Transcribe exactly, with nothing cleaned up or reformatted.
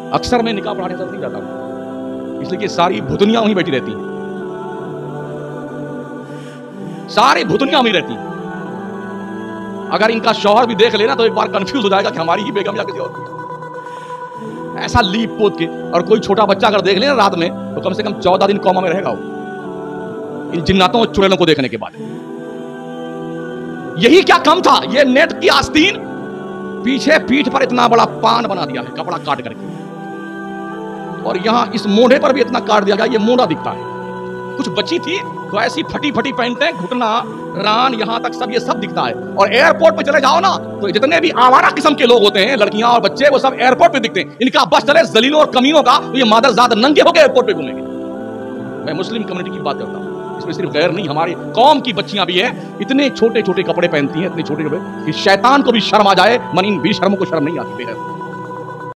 अक्सर मैं निकाह पढ़ाने नहीं जाता हूं, इसलिए कि सारी भुतनियां वहीं बैठी रहती हैं, सारी भुतनियां वहीं रहती हैं। अगर इनका शौहर भी देख लेना तो एक बार कंफ्यूज हो जाएगा कि हमारी ही बेगम या किसी और की। ऐसा लीप पोत के, और कोई छोटा बच्चा अगर देख लेना रात में तो कम से कम चौदह दिन कोमा में रहेगा वो, इन जिन्नातों और चुड़ैलों को देखने के बाद। यही क्या कम था, ये नेट की आस्तीन पीछे पीठ पर इतना बड़ा पान बना दिया है कपड़ा काट करके, और यहां इस मोढ़े पर भी इतना काट दिया गया, ये मोढ़ा दिखता है। कुछ बची थी तो ऐसी फटी फटी पैंटें, घुटना, रान, यहां तक सब ये सब दिखता है। और एयरपोर्ट पे चले जाओ ना तो जितने भी आवारा किस्म के लोग होते हैं, लड़कियां और बच्चे, वो सब एयरपोर्ट पे दिखते हैं। इनका बस चले जलीलों और कमीनों का तो ये मादरजात नंगे होकर एयरपोर्ट पे घूमेंगे। मैं मुस्लिम कम्युनिटी की बात करता हूं, इसमें सिर्फ गैर नहीं, हमारी कौम की बच्चियां भी हैं, इतने छोटे छोटे कपड़े पहनती हैं, इतने छोटे छोटे कि शैतान को भी शर्म आ जाए, मन इन भी शर्मों को शर्म नहीं आती है।